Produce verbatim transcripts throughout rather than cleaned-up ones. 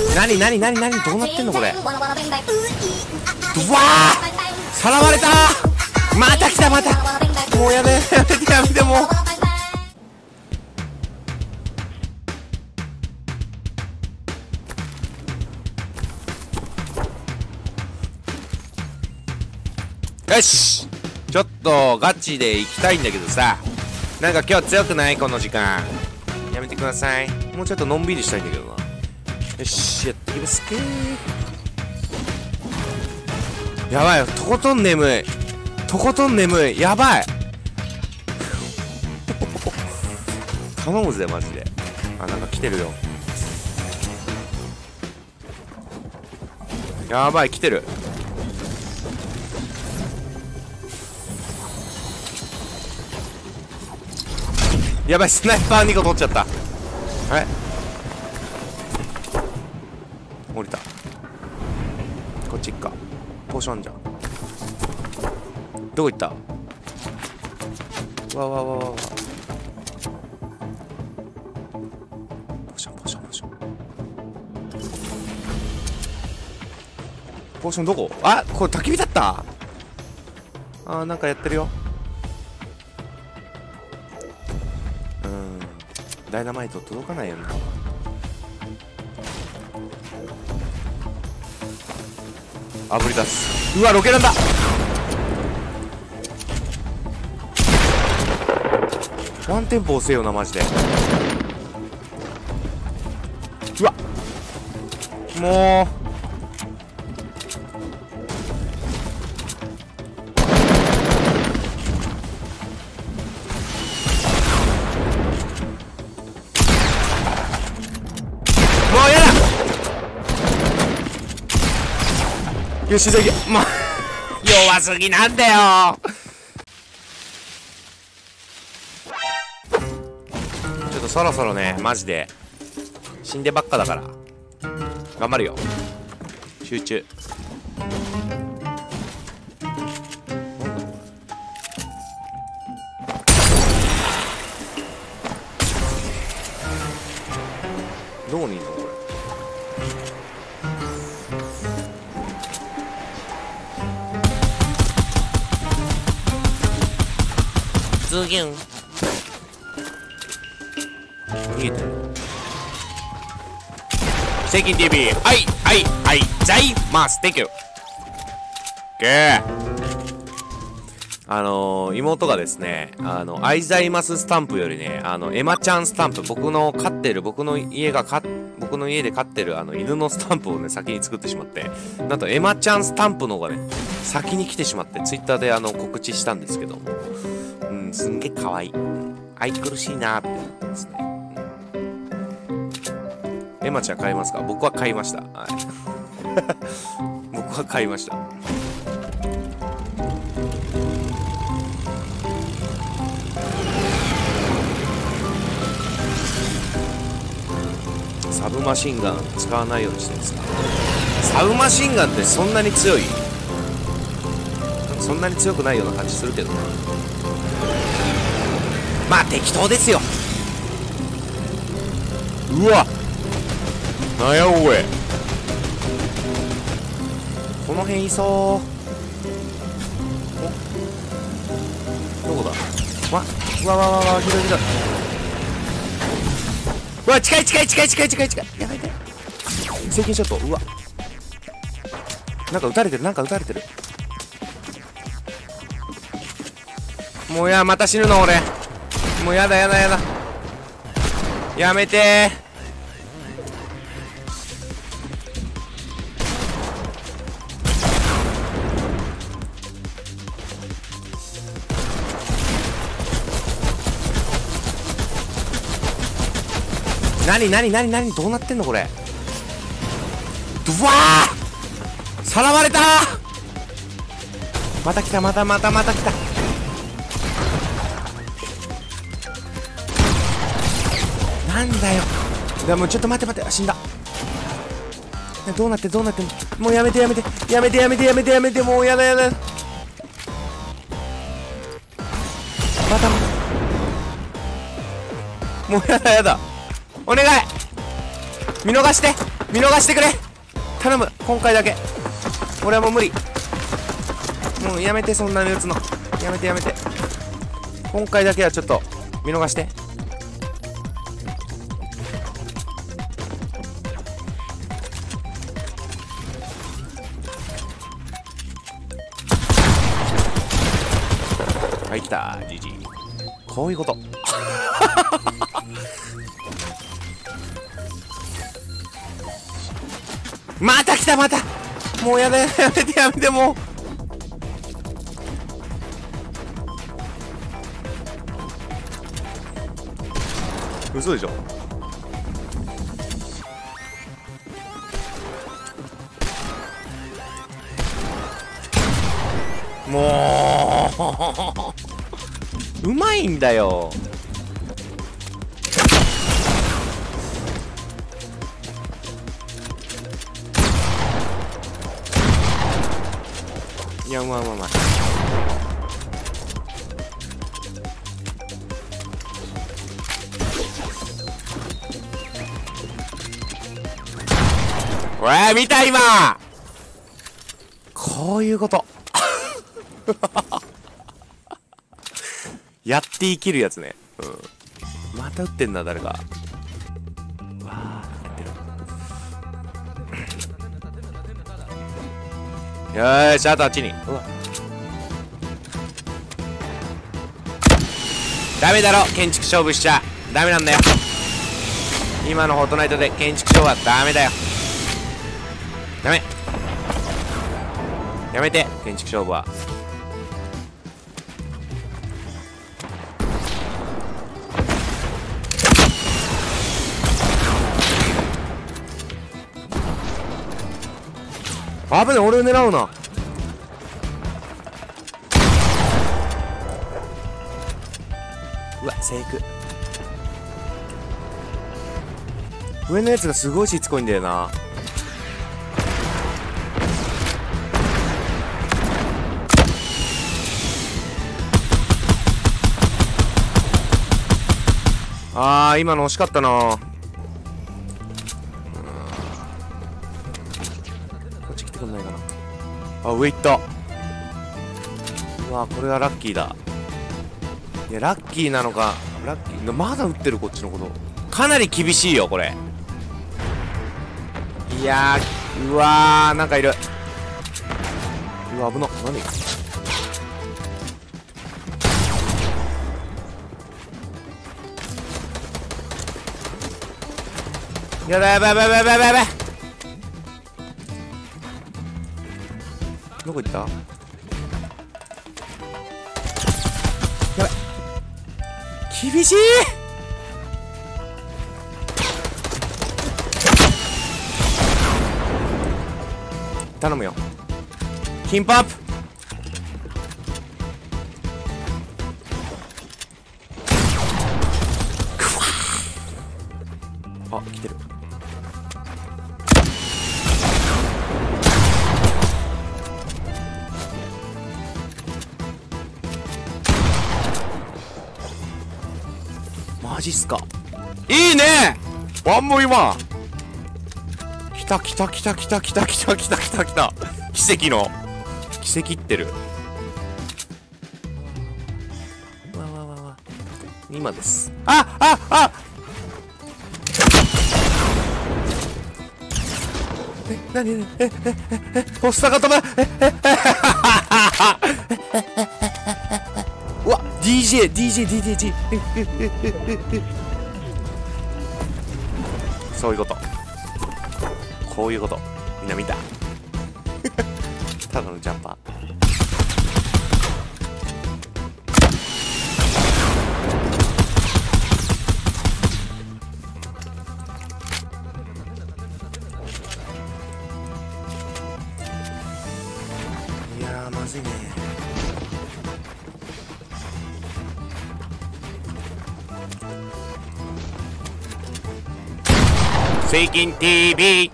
なになになになにどうなってんのこれ。うわーさらわれたー。また来たまた。もうやめやめてやめてもう。よし、ちょっとガチで行きたいんだけどさ、なんか今日強くない？この時間やめてください。もうちょっとのんびりしたいんだけどな。よし、やってきますか。やばいよ、とことん眠い、とことん眠い、やばい頼むぜマジで。あ、なんか来てるよ。やばい、来てる。やばい、スナイパーにこ取っちゃった。あれ降りた。こっち行くか。ポーションあんじゃん。どこ行った？わわわわわ。ポーションポーションポーションポーションどこ？あ、これ焚き火だった。あー、なんかやってるよ。うん、ダイナマイト届かないよな。あぶり出す。うわ、ロケランだ。ワンテンポ押せよなマジで。うわもうよし、じゃあ、ま、弱すぎなんだよ。ちょっとそろそろね、マジで死んでばっかだから頑張るよ。集中。どこにいるのこれ。ズギュン逃げてる。セキン ティーブイ はいはいはいざいます。 Thank you。 あのー、妹がですね、あのアイザイマススタンプよりね、あのエマちゃんスタンプ、僕の飼ってる僕の家がか僕の家で飼ってるあの犬のスタンプをね先に作ってしまって、なんとエマちゃんスタンプの方がね先に来てしまって、ツイッターであの告知したんですけども、うん、すんげえかわいい、愛くるしいなーって思ってますね。うん、エマちゃん買いますか？僕は買いました。はい、僕は買いました。サブマシンガン使わないようにしてるんですか？サブマシンガンってそんなに強い？そんなに強くないような感じするけどね。まあ適当ですよ。うわなんやおい、この辺いそう。おどこだ。わわわわわひどいひどい。うわ近い近い近い近い近い近い。やばいやばい、接近ショット。うわなんか撃たれてる、なんか撃たれてる。もうやまた死ぬの俺。もうやだやだやだ、やめてー。なになになになにどうなってんのこれ。ドワーさらわれたー。また来たまたまたまた来た。なんだよ。いやもうちょっと待って待って、死んだ。どうなってどうなってんの。もうやめてやめてやめてやめてやめてやめて、もうやだやだ。またもうやだやだ、お願い見逃して。 見逃してくれ。頼む、今回だけ。俺はもう無理。もうやめて、そんなに打つの。やめてやめて。今回だけはちょっと見逃して。はい、来た。ジジイ。こういうことまた来た、また。もうやだ、やめてやめて、もう嘘でしょ。もううまいんだよ。いや、うまいうまいうまい。おい、見た今。こういうことやって生きるやつね。うん。また撃ってんな、誰か。わあ、やってる。よーし、あとあっちに。うわ。ダメだろ、建築勝負しちゃ。ダメなんだよ。今のフォートナイトで建築勝負はダメだよ。ダメ。やめて、建築勝負は。危ねえ、俺を狙うな。うわ、セーク。上のやつがすごいしつこいんだよな。あー、今の惜しかったな。こっち来てくんないかな。あ、上行った。うわ、これはラッキーだ。いや、ラッキーなのか、ラッキー、まだ撃ってる、こっちのこと。かなり厳しいよ、これ。いやー、うわー、なんかいる。うわ、危な。何やばいやばいやばいやばいやばいやばい。どこ行った？やばい。厳しい。頼むよ。キンパップ。あ、来てる。マジっすか。いいね。ワンモリワン。来た来た来た来た来た来た来た来た来た。奇跡の奇跡ってる。わわわわ。今です。あああ。え、なに、え、え、え、え、ポスターが飛ぶ。え、え、うわ、ディージェー、ディージェー、ディージェー、そういうこと。こういうこと。みんな見た。ただのジャンパー。いやー、まずいね。セイキン ティーブイ。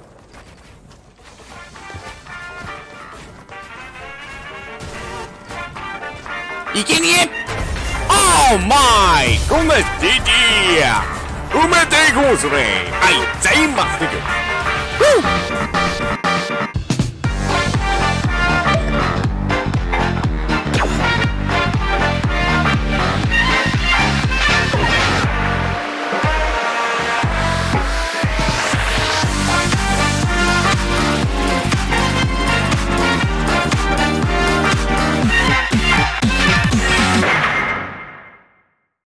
いけにえ。オーマイゴメスティティー。埋めていこうぜ。はい、ざいます。